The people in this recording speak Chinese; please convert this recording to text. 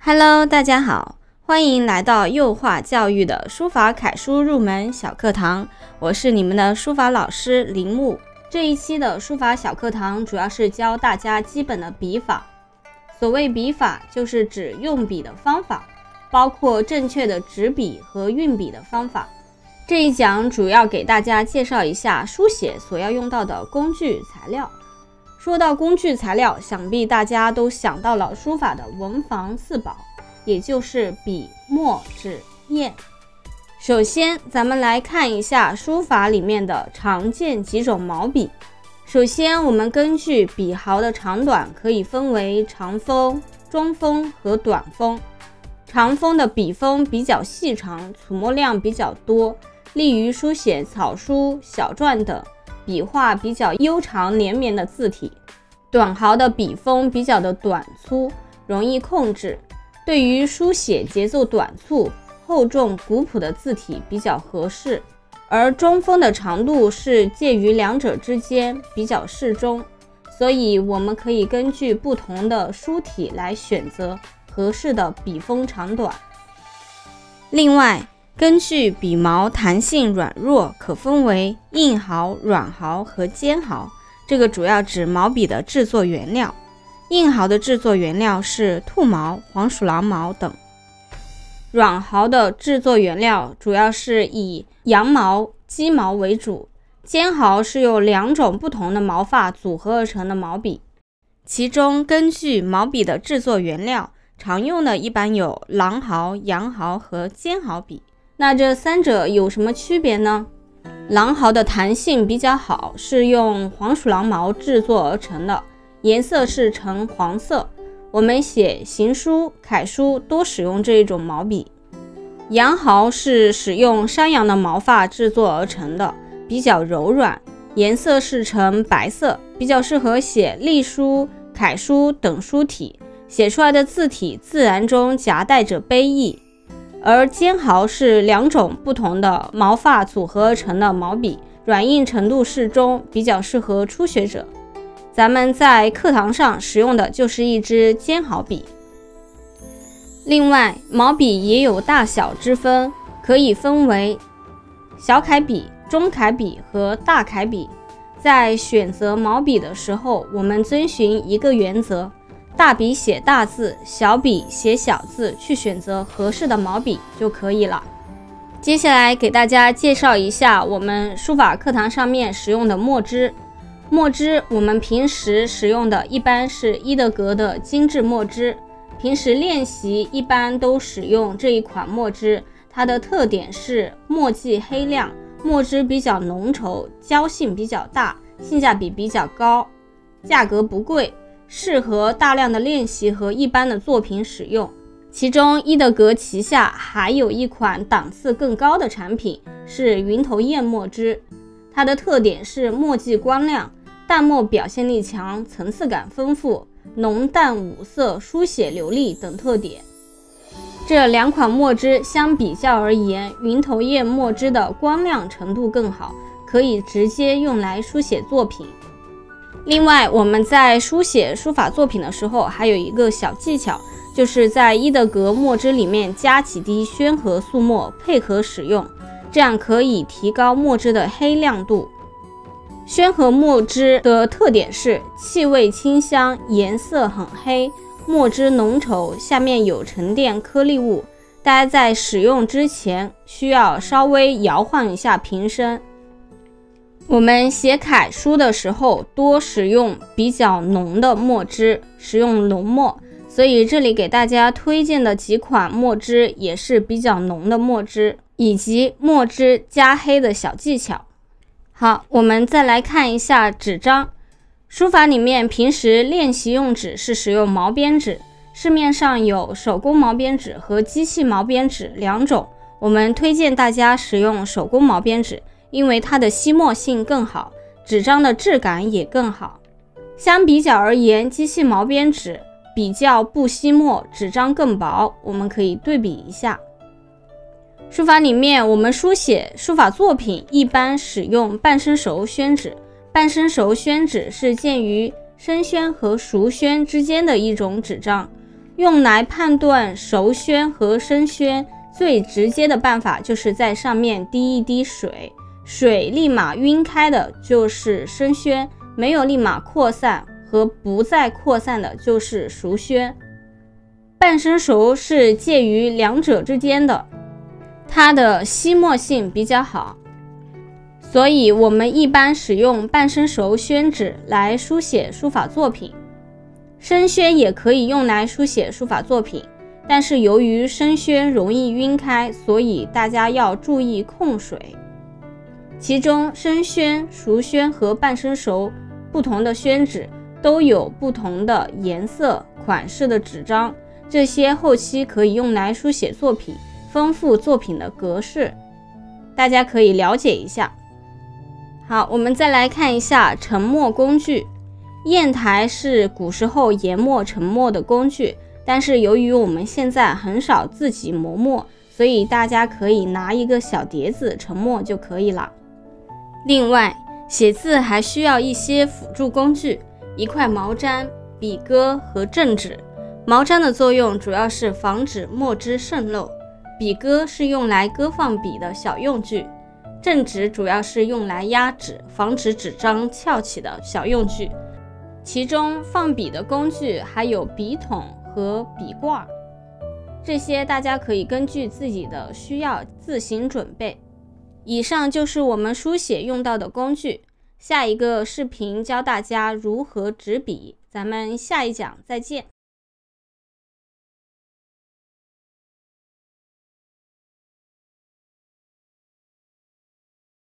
Hello， 大家好，欢迎来到幼化教育的书法楷书入门小课堂，我是你们的书法老师林木。这一期的书法小课堂主要是教大家基本的笔法。所谓笔法，就是指用笔的方法，包括正确的执笔和运笔的方法。这一讲主要给大家介绍一下书写所要用到的工具材料。说到工具材料，想必大家都想到了书法的文房四宝，也就是笔、墨、纸、砚。首先，咱们来看一下书法里面的常见几种毛笔。首先，我们根据笔毫的长短可以分为长锋、中锋和短锋。长锋的笔锋比较细长，粗墨量比较多，利于书写草书、小篆等笔画比较悠长连绵的字体。短毫的笔锋比较的短粗，容易控制，对于书写节奏短促、厚重古朴的字体比较合适。而中锋的长度是介于两者之间，比较适中，所以我们可以根据不同的书体来选择合适的笔锋长短。另外，根据笔毛弹性软弱，可分为硬毫、软毫和尖毫，这个主要指毛笔的制作原料。硬毫的制作原料是兔毛、黄鼠狼毛等。软毫的制作原料主要是以羊毛、鸡毛为主。尖毫是由两种不同的毛发组合而成的毛笔。其中根据毛笔的制作原料，常用的一般有狼毫、羊毫和尖毫笔。那这三者有什么区别呢？狼毫的弹性比较好，是用黄鼠狼毛制作而成的，颜色是橙黄色。我们写行书、楷书多使用这一种毛笔。羊毫是使用山羊的毛发制作而成的，比较柔软，颜色是呈白色，比较适合写隶书、楷书等书体，写出来的字体自然中夹带着悲意。而尖毫是两种不同的毛发组合而成的毛笔，软硬程度适中，比较适合初学者。咱们在课堂上使用的就是一支尖毫笔。另外，毛笔也有大小之分，可以分为小楷笔、中楷笔和大楷笔。在选择毛笔的时候，我们遵循一个原则，大笔写大字，小笔写小字，去选择合适的毛笔就可以了。接下来给大家介绍一下我们书法课堂上面使用的墨汁。墨汁我们平时使用的一般是伊德格的精致墨汁，平时练习一般都使用这一款墨汁。它的特点是墨迹黑亮，墨汁比较浓稠，胶性比较大，性价比比较高，价格不贵，适合大量的练习和一般的作品使用。其中伊德格旗下还有一款档次更高的产品，是云头砚墨汁。它的特点是墨迹光亮，淡墨表现力强，层次感丰富，浓淡五色，书写流利等特点。这两款墨汁相比较而言，云头砚墨汁的光亮程度更好，可以直接用来书写作品。另外，我们在书写书法作品的时候，还有一个小技巧，就是在伊德格墨汁里面加几滴宣和素墨配合使用，这样可以提高墨汁的黑亮度。宣和墨汁的特点是气味清香，颜色很黑，墨汁浓稠，下面有沉淀颗粒物，大家在使用之前需要稍微摇晃一下瓶身。我们写楷书的时候多使用比较浓的墨汁，使用浓墨，所以这里给大家推荐的几款墨汁也是比较浓的墨汁，以及墨汁加黑的小技巧。好，我们再来看一下纸张。书法里面平时练习用纸是使用毛边纸，市面上有手工毛边纸和机器毛边纸两种，我们推荐大家使用手工毛边纸，因为它的吸墨性更好，纸张的质感也更好。相比较而言，机器毛边纸比较不吸墨，纸张更薄，我们可以对比一下。书法里面我们书写书法作品一般使用半生熟宣纸，半生熟宣纸是介于生宣和熟宣之间的一种纸张。 用来判断熟宣和生宣，最直接的办法就是在上面滴一滴水，水立马晕开的就是生宣，没有立马扩散和不再扩散的就是熟宣。半生熟是介于两者之间的，它的吸墨性比较好，所以我们一般使用半生熟宣纸来书写书法作品。生宣也可以用来书写书法作品，但是由于生宣容易晕开，所以大家要注意控水。其中生宣、熟宣和半生熟不同的宣纸都有不同的颜色、款式的纸张，这些后期可以用来书写作品，丰富作品的格式，大家可以了解一下。好，我们再来看一下沉墨工具。砚台是古时候研墨沉墨的工具，但是由于我们现在很少自己磨墨，所以大家可以拿一个小碟子沉墨就可以了。另外，写字还需要一些辅助工具，一块毛毡、笔鸽和正纸。毛毡的作用主要是防止墨汁渗漏，笔鸽是用来搁放笔的小用具，正纸主要是用来压纸，防止纸张翘起的小用具。其中放笔的工具还有笔筒和笔挂，这些大家可以根据自己的需要自行准备。以上就是我们书写用到的工具，下一个视频教大家如何执笔，咱们下一讲再见。